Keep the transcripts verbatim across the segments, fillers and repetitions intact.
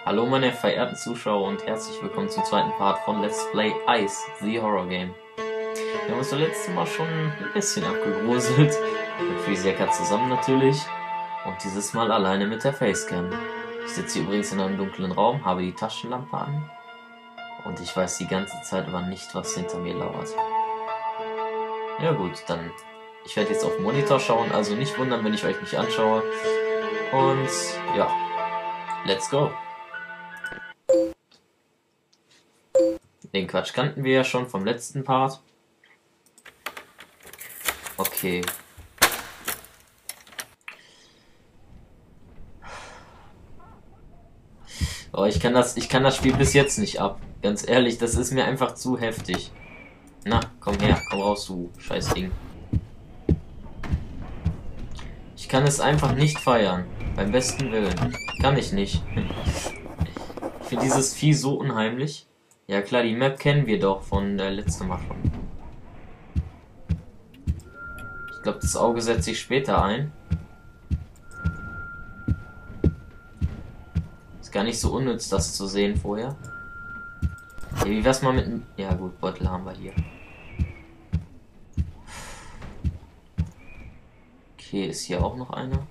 Hallo meine verehrten Zuschauer und herzlich willkommen zum zweiten Part von Let's Play Ice, the Horror Game. Wir haben uns das letzte Mal schon ein bisschen abgegruselt, mit Freezehacker zusammen natürlich, und dieses Mal alleine mit der Facecam. Ich sitze hier übrigens in einem dunklen Raum, habe die Taschenlampe an und ich weiß die ganze Zeit aber nicht, was hinter mir lauert. Ja gut, dann, ich werde jetzt auf den Monitor schauen, also nicht wundern, wenn ich euch nicht anschaue. Und ja, let's go! Den Quatsch kannten wir ja schon vom letzten Part. Okay. Oh, ich kann das, ich kann das Spiel bis jetzt nicht ab. Ganz ehrlich, das ist mir einfach zu heftig. Na, komm her, komm raus, du scheiß Ding. Ich kann es einfach nicht feiern. Beim besten Willen. Kann ich nicht. Ich finde dieses Vieh so unheimlich. Ja klar, die Map kennen wir doch von der letzten Mal schon. Ich glaube, das Auge setzt sich später ein. Ist gar nicht so unnütz, das zu sehen vorher. Ja, wie wär's mal mit... Ja gut, Beutel haben wir hier. Okay, ist hier auch noch einer.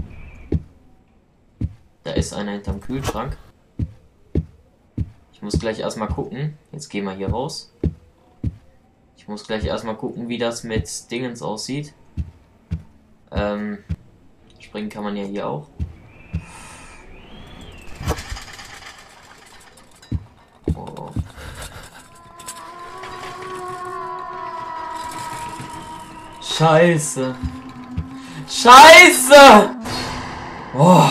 Da ist einer hinterm Kühlschrank. Ich muss gleich erstmal gucken. Jetzt gehen wir hier raus. Ich muss gleich erstmal gucken, wie das mit Dingens aussieht. Ähm, springen kann man ja hier auch. Oh. Scheiße. Scheiße! Oh.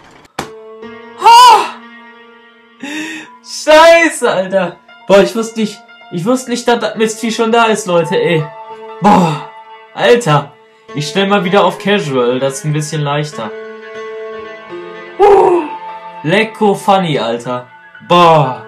Scheiße, Alter. Boah, ich wusste nicht, ich wusste nicht, dass das Mistvieh schon da ist, Leute, ey. Boah, Alter. Ich stell mal wieder auf Casual, das ist ein bisschen leichter. Uh, lecko funny, Alter. Boah.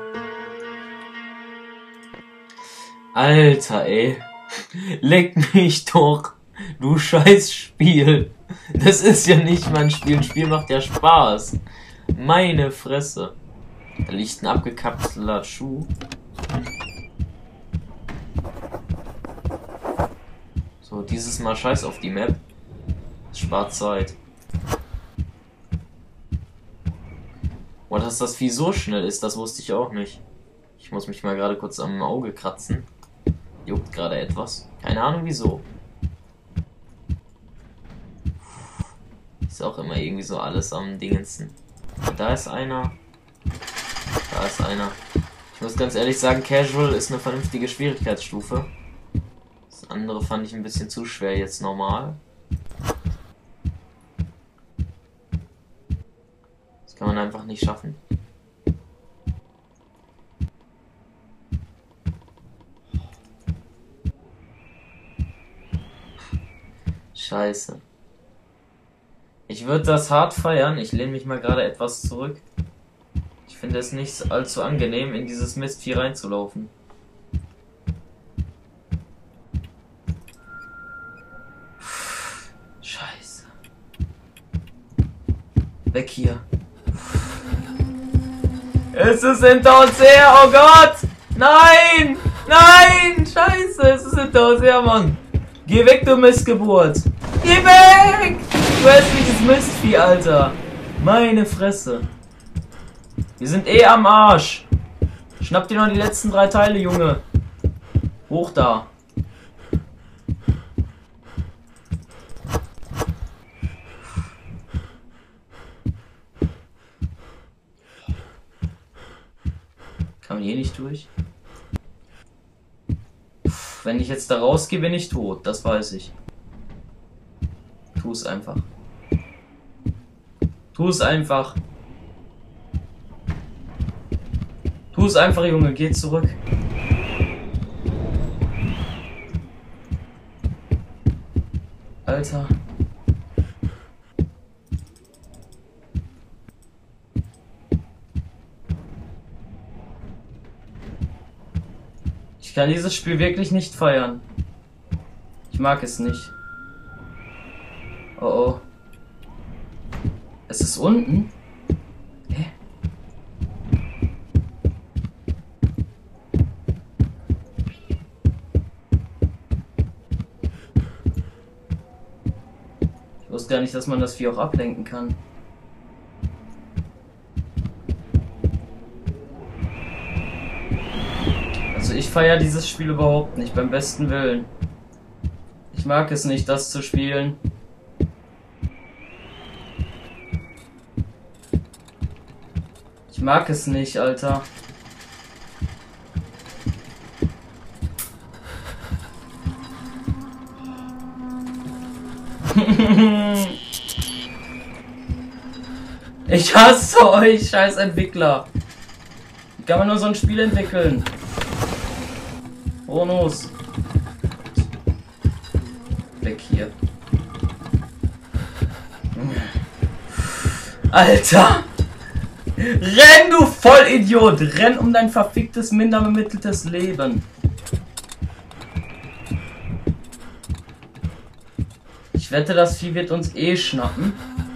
Alter, ey. Leck mich doch. Du scheiß Spiel. Das ist ja nicht mein Spiel. Ein Spiel macht ja Spaß. Meine Fresse. Da liegt ein abgekapselter Schuh. So, dieses Mal scheiß auf die Map. Das spart Zeit. Und dass das Vieh so schnell ist, das wusste ich auch nicht. Ich muss mich mal gerade kurz am Auge kratzen. Juckt gerade etwas. Keine Ahnung wieso. Ist auch immer irgendwie so alles am Dingensen. Da ist einer. Da ist einer. Ich muss ganz ehrlich sagen, Casual ist eine vernünftige Schwierigkeitsstufe. Das andere fand ich ein bisschen zu schwer jetzt normal. Das kann man einfach nicht schaffen. Scheiße. Ich würde das hart feiern. Ich lehne mich mal gerade etwas zurück. Ich finde es nicht allzu angenehm, in dieses Mistvieh reinzulaufen. Scheiße. Weg hier. Es ist hinter uns her, oh Gott! Nein! Nein! Scheiße, es ist hinter uns her, Mann! Geh weg, du Missgeburt! Geh weg! Du hässliches Mistvieh, Alter! Meine Fresse! Wir sind eh am Arsch. Schnapp dir noch die letzten drei Teile, Junge. Hoch da. Kann man hier nicht durch? Wenn ich jetzt da rausgehe, bin ich tot. Das weiß ich. Tu es einfach. Tu es einfach. Tu es einfach, Junge, geh zurück. Alter. Ich kann dieses Spiel wirklich nicht feiern. Ich mag es nicht. Oh oh. Es ist unten? Hä? wusste gar nicht, dass man das Vieh auch ablenken kann. Also ich feiere dieses Spiel überhaupt nicht, beim besten Willen. Ich mag es nicht, das zu spielen. Ich mag es nicht, Alter. Ich hasse euch, scheiß Entwickler. Wie kann man nur so ein Spiel entwickeln? Bonus. Weg hier. Alter! Renn, du Vollidiot! Renn um dein verficktes, minder bemitteltes Leben. Ich wette, das Vieh wird uns eh schnappen.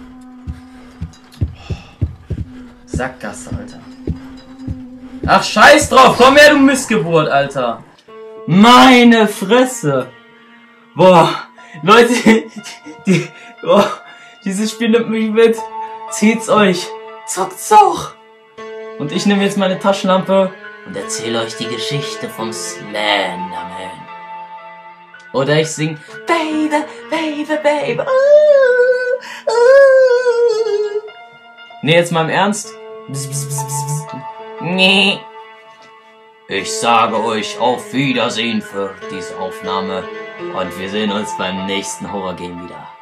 Sackgasse, Alter. Ach, scheiß drauf! Komm her, du Missgeburt, Alter! Meine Fresse! Boah, Leute, die, boah, dieses Spiel nimmt mich mit. Zieht's euch! Zockt's auch! Und ich nehme jetzt meine Taschenlampe und erzähle euch die Geschichte vom Slenderman. Oder ich sing Baby, Baby, Baby. Uh, uh. Nee, jetzt mal im Ernst. Bzz, bzz, bzz, bzz. Nee. Ich sage euch auf Wiedersehen für diese Aufnahme und wir sehen uns beim nächsten Horror-Game wieder.